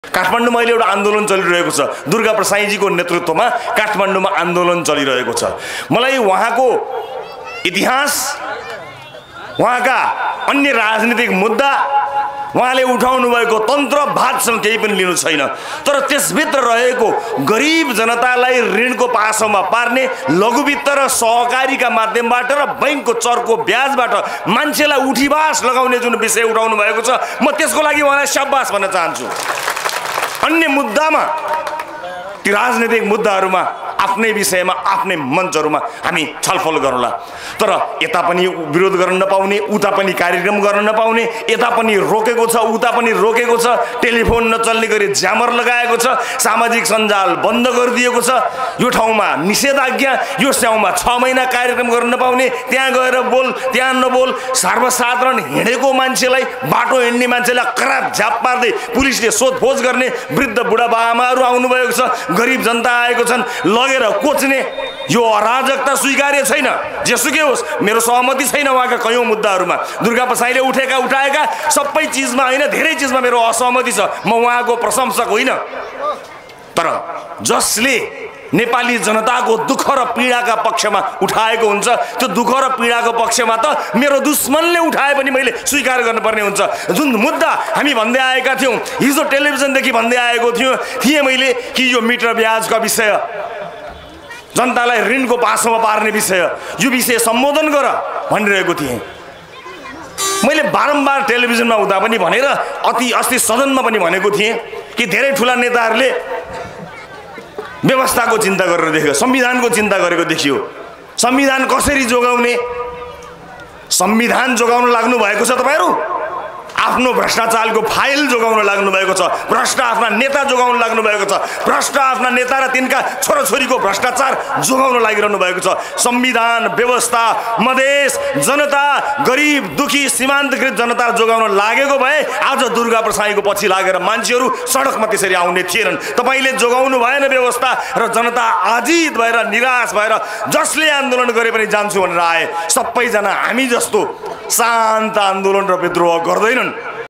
काठमाडौँमा अहिले एउटा आन्दोलन चलिरहेको छ। दुर्गा प्रसाईजीको नेतृत्वमा काठमाडौँमा आन्दोलन चलिरहेको छ। मलाई उहाँको इतिहास, उहाँका अन्य राजनीतिक मुद्दा, उहाँले उठाउनु भएको तन्त्रवादसँग केही पनि लिनु छैन। तर त्यसभित्र रहेको गरिब जनतालाई ऋणको पासोमा पार्ने, लघुवित्त र सहकारीका माध्यमबाट र बैंकको चर्को ब्याजबाट मान्छेलाई उठीबास लगाउने जुन विषय उठाउनु भएको छ, म त्यसको लागि उहाँलाई शाबास भन्न चाहन्छु। अन्य मुद्दामा, ती राजनीतिक मुद्दाहरूमा आफ्नै विषयमा आफ्नै मञ्चहरूमा हामी छलफल गरौँला। तर यता पनि विरोध गर्न नपाउने, उता पनि कार्यक्रम गर्न नपाउने, यता पनि रोकेको छ, उता पनि रोकेको छ, टेलिफोन नचल्ने गरी ज्यामर लगाएको छ, सामाजिक सञ्जाल बन्द गरिदिएको छ, यो ठाउँमा निषेधाज्ञा, यो ठाउँमा 6 महिना कार्यक्रम गर्न नपाउने, त्यहाँ गएर बोल त्यहाँ नबोल, सर्वसाधारण हिँडेको मान्छेलाई, बाटो हिँड्ने मान्छेलाई कराप झ्याप पार्दै पुलिसले सोधखोज गर्ने, वृद्ध बुढाबाआमाहरू आउनुभएको छ, गरिब जनता आएको छन्, लगेर कोच्ने यो अराजकता स्वीकार्य छैन। जेसुकै होस्, मेरो सहमति छैन उहाँका कयौं मुद्दाहरूमा। दुर्गा प्रसाईले उठाएका सबै चिजमा होइन, धेरै चिजमा मेरो असहमति छ। म उहाँको प्रशंसक होइन। तर जसले नेपाली जनताको दुःख र पीडाका पक्षमा उठाएको हुन्छ, त्यो दुःख र पीडाको पक्षमा त मेरो दुश्मनले उठाए पनि मैले स्वीकार गर्नुपर्ने हुन्छ। जुन मुद्दा हामी भन्दै आएका थियौँ, हिजो टेलिभिजनदेखि भन्दै आएको थिएँ मैले कि यो मिटर ब्याजका विषय, जनतालाई ऋणको पासोमा पार्ने विषय, यो विषय सम्बोधन गर भनिरहेको थिएँ। मैले बारम्बार टेलिभिजनमा हुँदा पनि भनेर, अस्ति सदनमा पनि भनेको थिएँ कि धेरै ठुला नेताहरूले व्यवस्थाको चिन्ता गरेर देखियो, संविधानको चिन्ता गरेको देखियो। संविधान कसरी जोगाउने, संविधान जोगाउन लाग्नु भएको छ तपाईहरू। आफ्नो भ्रष्टाचारको फाइल जोगाउन लाग्नु भएको छ, भ्रष्ट आफ्ना नेता जोगाउन लाग्नु भएको छ, भ्रष्ट आफ्ना नेता र तिनका छोराछोरीको भ्रष्टाचार जोगाउन लागिरहनु भएको छ। संविधान, व्यवस्था, मधेस जनता, गरिब दुखी सीमान्तकृत जनता जोगाउन लागेको भए आज दुर्गा प्रसाईको पछि लागेर मान्छेहरू सडकमा त्यसरी आउने थिएनन्। तपाईले जोगाउनु भएन व्यवस्था र जनता आजित भएर निराश भएर जसले आन्दोलन गरे पनि जान्छु भनेर आए। सबैजना हामी जस्तो शान्त आन्दोलन र विद्रोह गर्दैनन्।